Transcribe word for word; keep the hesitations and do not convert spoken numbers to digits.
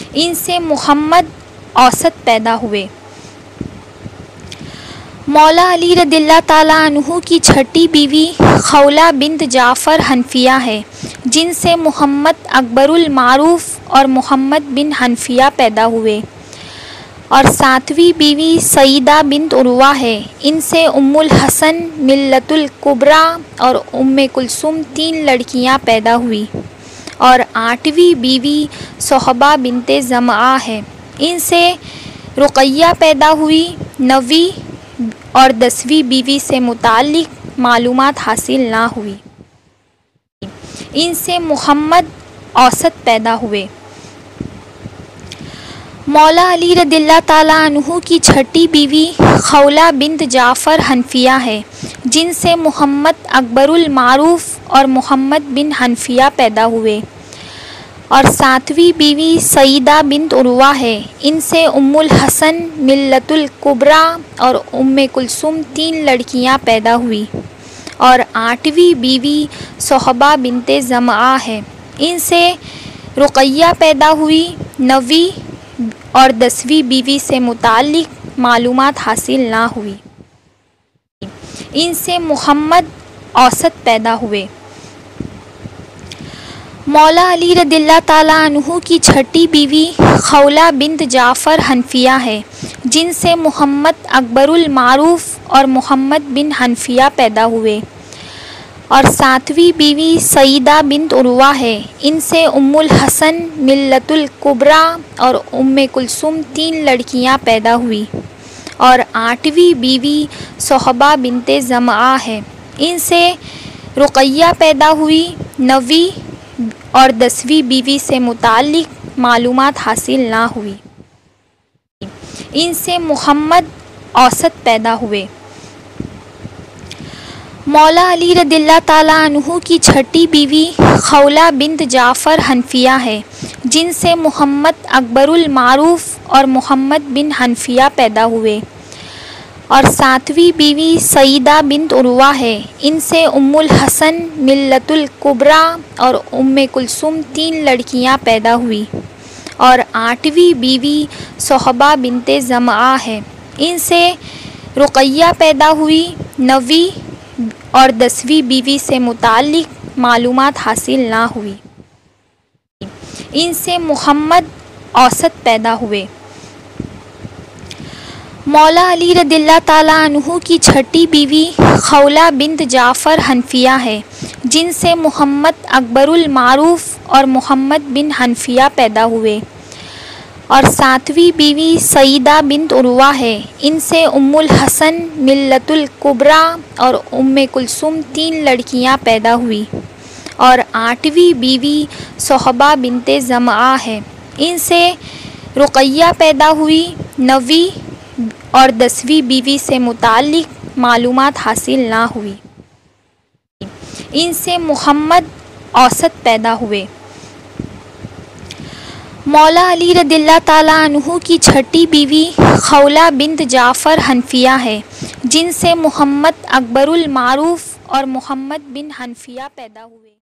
ان سے محمد اوسط پیدا ہوئے۔ مولا علی رضی اللہ تعالیٰ عنہ کی چھٹی بیوی خولہ بنت جعفر حنفیہ ہے، جن سے محمد اکبر المعروف اور محمد بن حنفیہ پیدا ہوئے، اور ساتویں بیوی سیدہ بنت عروہ ہے، ان سے ام الحسن، ملۃ الکبریٰ اور ام کلثوم تین لڑکیاں پیدا ہوئیں، اور آٹھویں بیوی صہبہ بنت زمعہ ہے، ان سے رقیہ پیدا ہوئی۔ نویں اور دسویں بیوی سے متعلق معلومات حاصل نہ ہوئی۔ ان سے محمد اوسط پیدا ہوئے۔ مولا علی رضی اللہ تعالیٰ عنہ کی چھٹی بیوی خولہ بنت جعفر حنفیہ ہے، جن سے محمد اکبر المعروف اور محمد بن حنفیہ پیدا ہوئے، اور ساتویں بیوی سیدہ بنت عروہ ہے، ان سے ام الحسن، ملۃ الکبریٰ اور ام کلثوم تین لڑکیاں پیدا ہوئیں، اور آٹھویں بیوی صہبہ بنت زمعہ ہے، ان سے رقیہ پیدا ہوئی۔ نویں اور دسویں بیوی سے متعلق معلومات حاصل نہ ہوئی۔ ان سے محمد اوسط پیدا ہوئے۔ مولا علی رضی اللہ تعالیٰ عنہ کی چھٹی بیوی خولہ بنت جعفر حنفیہ ہے، جن سے محمد اکبر المعروف اور محمد بن حنفیہ پیدا ہوئے، اور ساتویں بیوی سیدہ بنت عروہ ہے، ان سے ام الحسن، ملۃ الکبریٰ اور ام کلثوم تین لڑکیاں پیدا ہوئیں، اور آٹھویں بیوی صہبہ بنت زمعہ ہے، ان سے رقیہ پیدا ہوئی۔ نویں اور دسویں بیوی سے متعلق معلومات حاصل نہ ہوئی۔ ان سے محمد اوسط پیدا ہوئے۔ مولا علی رضی اللہ تعالیٰ عنہ کی چھٹی بیوی خولہ بنت جعفر حنفیہ ہے، جن سے محمد اکبر المعروف اور محمد بن حنفیہ پیدا ہوئے، اور ساتویں بیوی سیدہ بنت عروہ ہے، ان سے ام الحسن، ملۃ الکبریٰ اور ام کلثوم تین لڑکیاں پیدا ہوئیں، اور آٹھویں بیوی صہبہ بنت زمعہ ہے، ان سے رقیہ پیدا ہوئی۔ نویں اور دسویں بیوی سے متعلق معلومات حاصل نہ ہوئی۔ ان سے محمد اوسط پیدا ہوئے۔ مولا علی رضی اللہ تعالیٰ عنہ کی چھٹی بیوی خولہ بنت جعفر حنفیہ ہے، جن سے محمد اکبر المعروف اور محمد بن حنفیہ پیدا ہوئے، اور ساتویں بیوی سیدہ بنت عروہ ہے، ان سے ام الحسن، ملۃ الکبریٰ اور ام کلثوم تین لڑکیاں پیدا ہوئیں، اور آٹھویں بیوی صہبہ بنت زمعہ ہے، ان سے رقیہ پیدا ہوئی۔ نویں اور دسویں بیوی سے متعلق معلومات حاصل نہ ہوئی۔ ان سے محمد اوسط پیدا ہوئے۔ مولا علی رضی اللہ تعالیٰ عنہ کی چھٹی بیوی خولہ بنت جعفر حنفیہ ہے، جن سے محمد اکبر المعروف اور محمد بن حنفیہ پیدا ہوئے۔